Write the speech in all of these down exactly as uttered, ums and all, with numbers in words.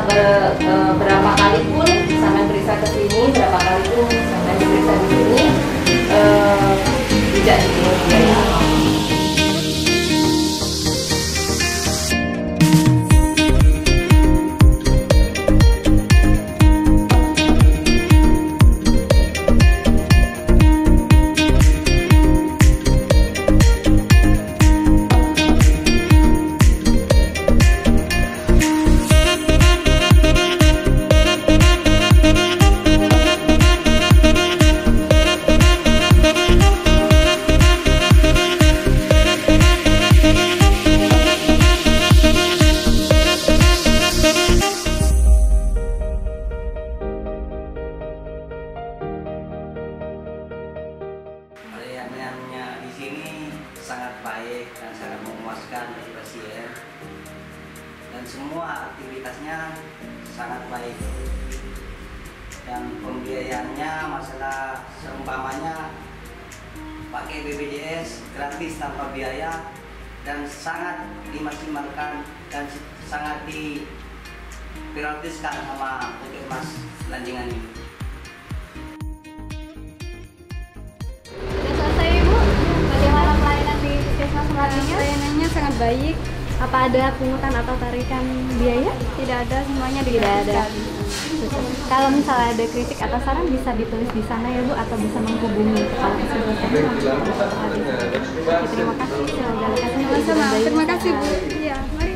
ber, uh, berapa kali pun sampai periksa ke sini, berapa kali pun sampai periksa di sini uh, tidak dipungut biaya. Pelayanannya di sini sangat baik dan sangat memuaskan bagi pasien, dan semua aktivitasnya sangat baik, dan pembiayaannya masalah seumpamanya pakai B P J S gratis tanpa biaya dan sangat dimaksimalkan dan sangat diprioritaskan sama Puskesmas Lanjingan ini. Pelayanannya sangat baik. Apa ada pungutan atau tarikan biaya? Tidak ada, semuanya digratiskan. Kalau misalnya ada kritik atau saran bisa ditulis di sana ya Bu, atau bisa menghubungi kepala puskesmas. Terima kasih. Sama-sama. Terima kasih Bu. Iya, mari.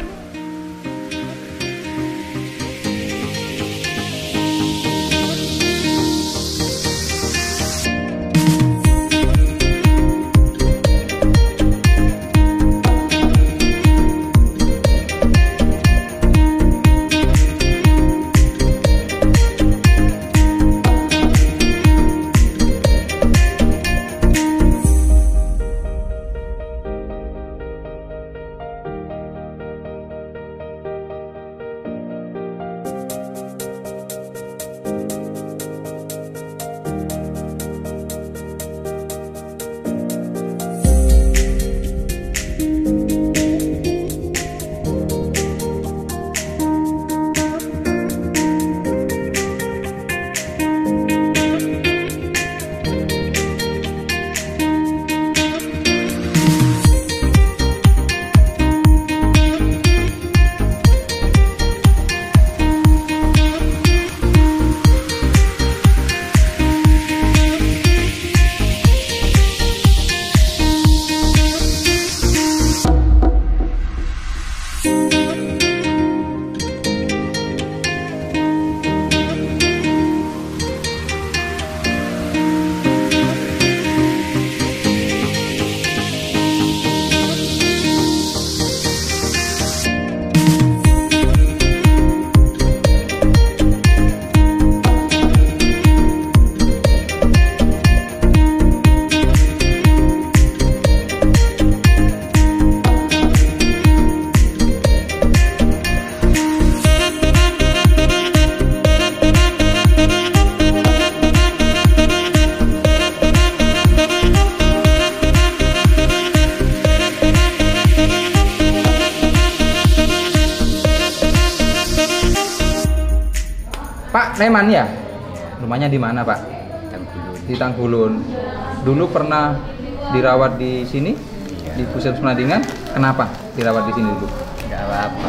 Pak Leman ya? Rumahnya di mana Pak? Tangkulun. Di Tangkulun. Dulu pernah dirawat di sini? Di Puskesmas Melandingan? Kenapa dirawat di sini dulu? Tidak apa-apa.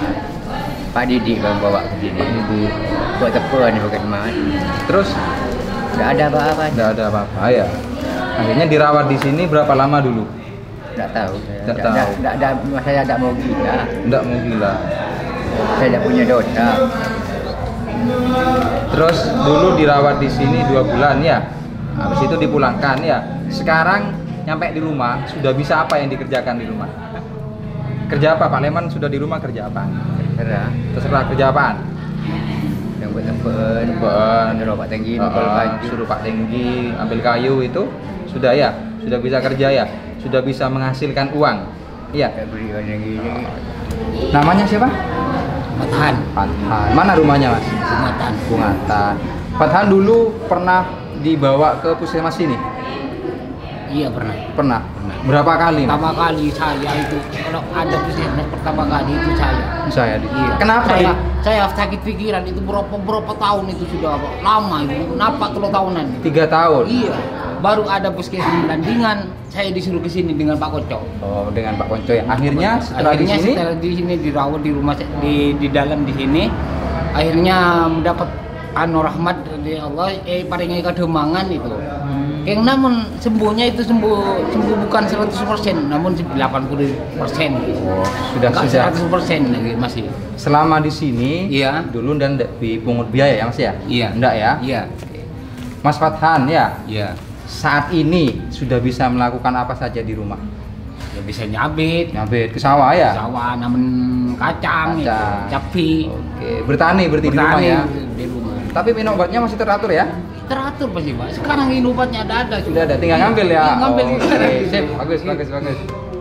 Pak Didi bang bawa ke sini. Pak Didi. Buat tepuan bukan mas. Terus? Tidak ada apa-apa. Tidak ada apa-apa ya. Akhirnya dirawat di sini berapa lama dulu? Tidak tahu. Tidak Tidak tahu. ada. Tidak ada. Saya tidak mau gila. Tidak mau gila. Saya tidak punya dosa. Terus dulu dirawat di sini dua bulan ya. Habis itu dipulangkan ya. Sekarang nyampe di rumah sudah bisa apa yang dikerjakan di rumah? Kerja apa Pak Leman? Sudah di rumah kerja apa? Terserah. Terserah kerja apaan? Yang buat tepuan. Tepuan. Suruh Pak Tenggi. Uh, uh, suruh Pak Tenggi ambil kayu itu sudah ya. Sudah bisa kerja ya. Sudah bisa menghasilkan uang. Iya. Namanya siapa? Pathan. Pathan. Mana rumahnya Mas? Bungatan. Bungatan. Pathan dulu pernah dibawa ke puskesmas sini? Iya pernah. Pernah. Pernah. Berapa kali? Mas? Pertama kali saya itu kalau ada puskesmas pertama kali itu saya. Saya di. Iya. Kenapa? Saya, Di? saya sakit pikiran itu berapa berapa tahun itu sudah lama itu. Kenapa kalau tahunan? Tiga tahun. Iya. Baru ada puskesmas Landingan, saya disuruh ke sini dengan Pak Konco. Oh, dengan Pak Konco ya. Akhirnya setelah akhirnya di sini setelah di sini dirawat di rumah di di dalam di sini, akhirnya mendapat anu rahmat dari Allah, eh paringi kademangan itu. Hmm. Yang namun sembuhnya itu sembuh sembuh bukan seratus persen, namun delapan puluh persen. Oh, sudah Enggak sudah seratus persen lagi masih. Selama di sini Iya. dulu dan dipungut biaya ya Mas ya? Iya. Enggak ya? Iya. Mas Fathan ya. Iya. Saat ini sudah bisa melakukan apa saja di rumah? Ya bisa nyabit, Nyabit ke sawah ya? sawah, namun kacang, itu, Kacang. cabai, Oke, bertani berarti di rumah bertani ya. di rumah. Tapi minum obatnya masih teratur ya? Teratur pasti Pak. Sekarang ini obatnya ada ada Sudah ada, tinggal ngambil ya. Tinggal ngambil. Oh, oke, sip, bagus, bagus, bagus.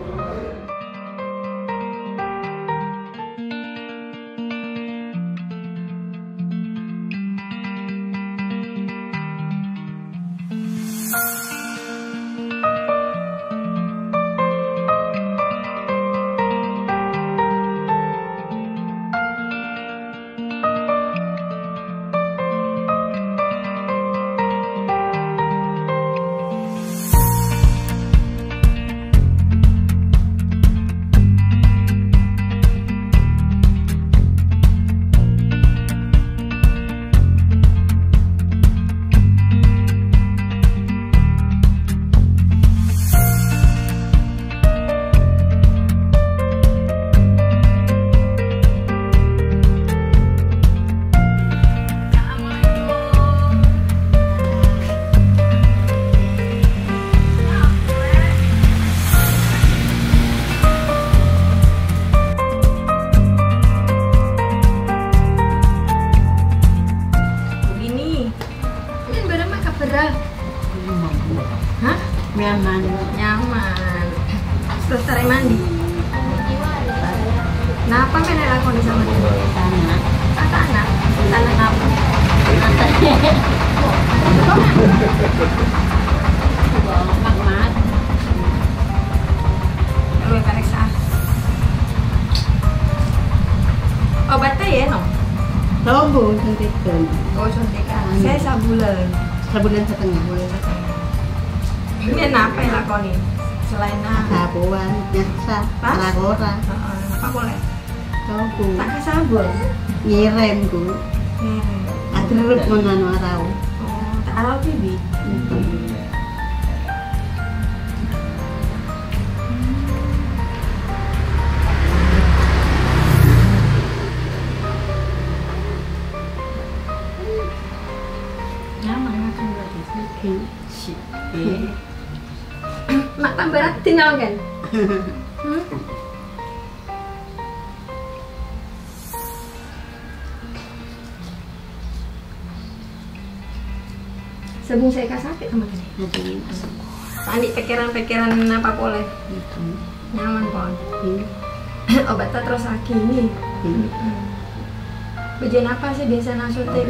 Hah? Nyaman. Nyaman. Selesai mandi. Nah, apa kan yang lakoni sama dia? Tanah. Ah, tanah. Tanah apa? Magmat. Lu yang periksa. Obatnya ya, no? Lobo suntikan. Oh, suntikan. Saya sabulan. Sebulan setengah. Boleh setengah. Ini apa yang lakoni? Selain apa? Sabuan, nyaksa, Pas? lagora, Heeh, apa boleh? lobo, Tak ke sabun. ngirim ku, Hmm. adrup menan warau. Oh, tak arau bibi. Nyaman makan berarti. Oke. Mak tak berat tinggal kan? Hmm? Sebelum saya kasih sakit sama dia. Tadi pikiran-pikiran apa boleh? Nyaman pon. Obatnya terus lagi ini. Bagian apa sih biasa nasutik?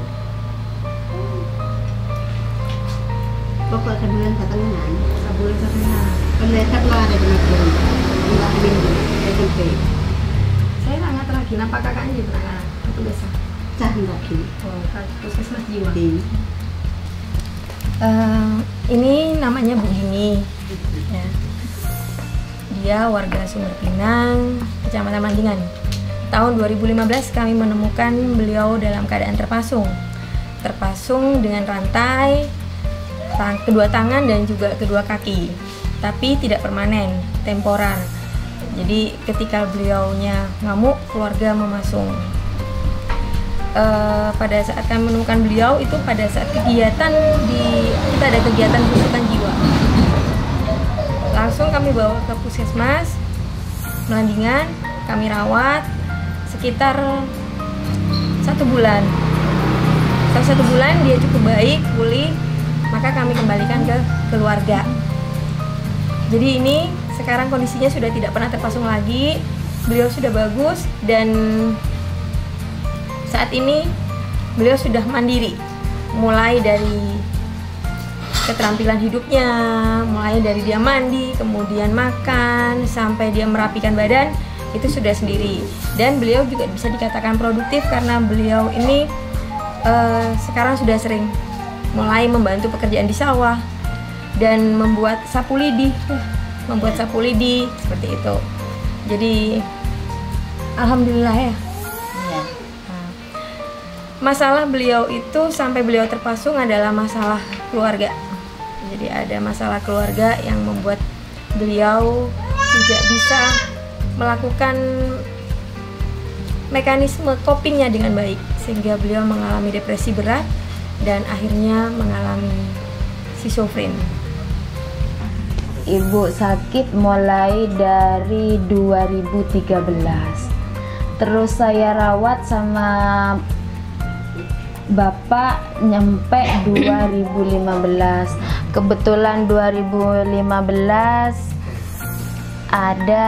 Pokok sebulan setengah. Sebulan setengah. Pendesat lah ada kena enggak minggu, S M P. Saya sangat lagi, nampak kakaknya juga kan? Itu biasa. Cah lagi. Oh, puskesmas jiwa. Di Eh, ini namanya Bu Gini. Ya. Dia warga Sumber Pinang, Kecamatan Mandingan. Tahun dua ribu lima belas kami menemukan beliau dalam keadaan terpasung. Terpasung dengan rantai, tang kedua tangan dan juga kedua kaki. Tapi tidak permanen, temporer. Jadi ketika beliaunya ngamuk, keluarga memasung. Uh, pada saat kami menemukan beliau itu pada saat kegiatan di kita ada kegiatan besutan jiwa, langsung kami bawa ke puskesmas Melandingan, kami rawat sekitar satu bulan. Setelah satu bulan dia cukup baik, pulih, maka kami kembalikan ke keluarga. Jadi ini sekarang kondisinya sudah tidak pernah terpasung lagi, beliau sudah bagus dan saat ini beliau sudah mandiri, mulai dari keterampilan hidupnya, mulai dari dia mandi, kemudian makan, sampai dia merapikan badan, itu sudah sendiri. Dan beliau juga bisa dikatakan produktif karena beliau ini uh, sekarang sudah sering mulai membantu pekerjaan di sawah dan membuat sapu lidi, membuat sapu lidi seperti itu. Jadi alhamdulillah ya. Iya. Nah, masalah beliau itu sampai beliau terpasung adalah masalah keluarga. Jadi ada masalah keluarga yang membuat beliau tidak bisa melakukan mekanisme copingnya dengan baik, sehingga beliau mengalami depresi berat dan akhirnya mengalami schizofren. Ibu sakit mulai dari dua ribu tiga belas. Terus saya rawat sama bapak nyampe dua ribu lima belas. Kebetulan dua ribu lima belas ada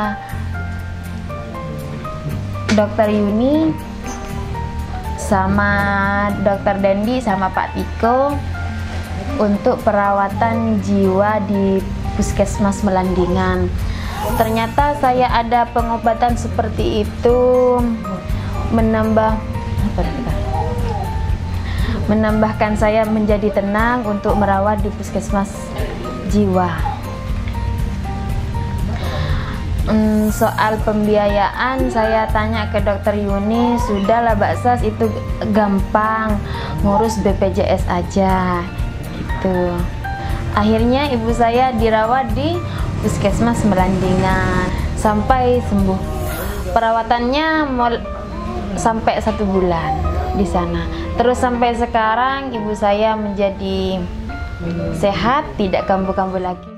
Dokter Yuni sama Dokter Dendi sama Pak Tiko untuk perawatan jiwa di Puskesmas Melandingan. Ternyata saya ada pengobatan seperti itu menambah apa kita? menambahkan saya menjadi tenang untuk merawat di Puskesmas Jiwa. Hmm, soal pembiayaan saya tanya ke Dokter Yuni, sudahlah Mbak Sas, itu gampang, ngurus B P J S aja gitu. Akhirnya ibu saya dirawat di Puskesmas Melandingan sampai sembuh. Perawatannya sampai satu bulan di sana. Terus sampai sekarang ibu saya menjadi sehat, tidak kambuh-kambuh lagi.